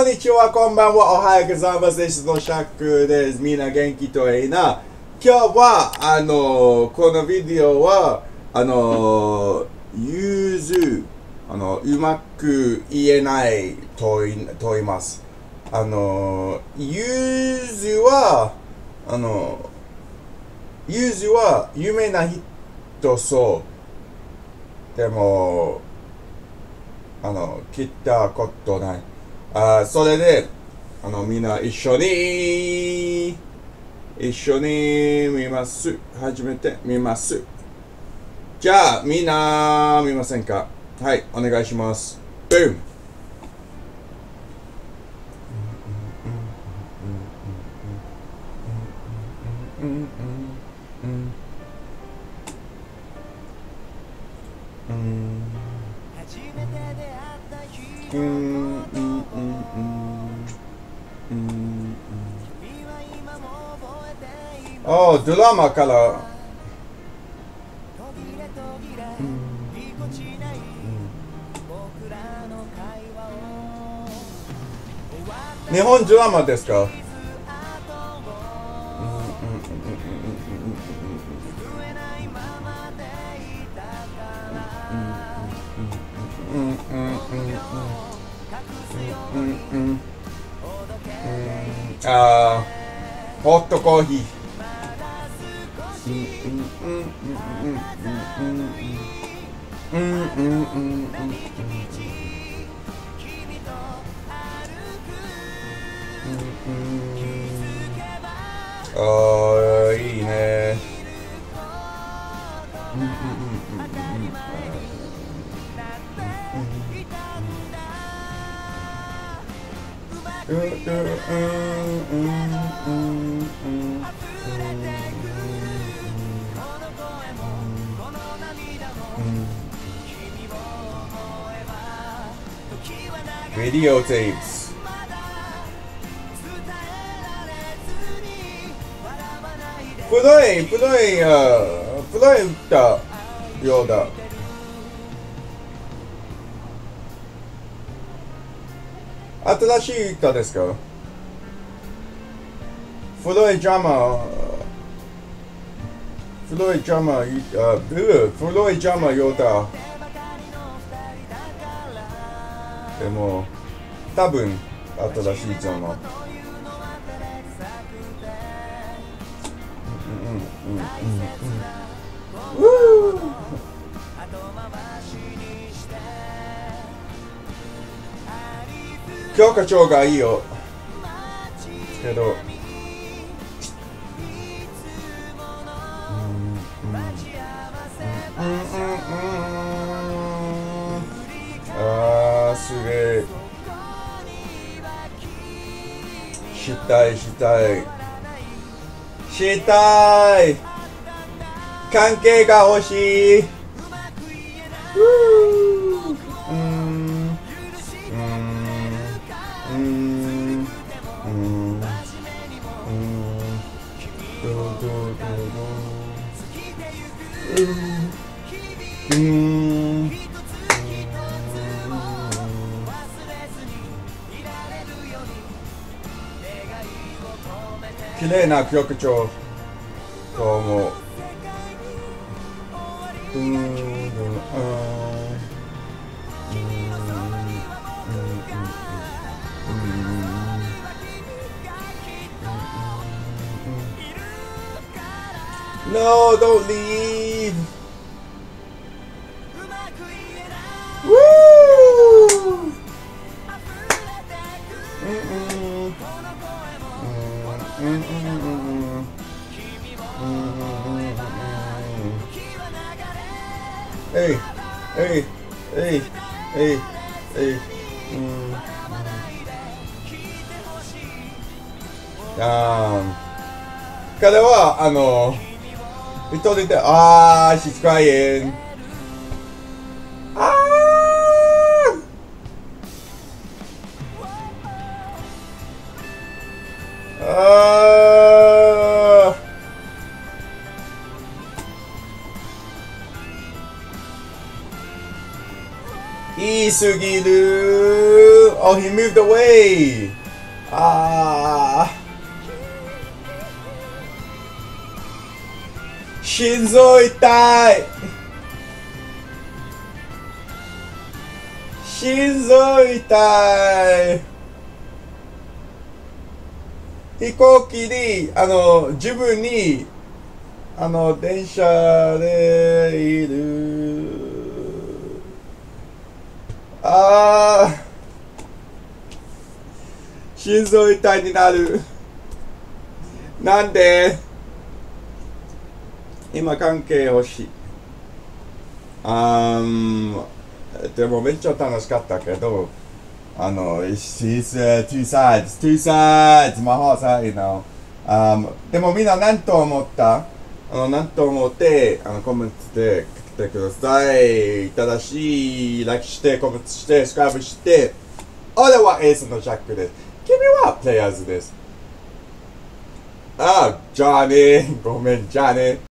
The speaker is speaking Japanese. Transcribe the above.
こんにちは、こんばんは、おはようございます。シのシャックです。みんな元気といいな。今日は、このビデオは、ゆず、うまく言えないと言います。ゆずは、有名な人そう。でも、聞いたことない。それで、みんな一緒に見ます。初めて見ます。じゃあ、みんな見ませんか？はい、お願いします。ブーム。ドラマから。日本ドラマですか？ホットコーヒー。いいね。Video tapes. 古い歌ようだ。新しい歌ですか？古いジャマようだ。でも多分新しいジャマ。教科書がいいよけど、すげえしたい関係が欲しい。綺麗な曲調と思う。No, don't leave. Woo! Hey.彼は一人でshe's crying.言いすぎる。 Oh, he moved away! 心臓痛い心臓痛い飛行機に、自分に、電車でいる。心臓痛いになる。なんで今関係欲しい。でもめっちゃ楽しかったけど、it's two sides, my heart's hurt, you know. でもみんな何と思った何と思って、コメントで書いてください。正しい、ライクして、コメントして、スクライブして、俺はエースのジャックです。君はプレイヤーズです。じゃあね。ごめん、じゃあね。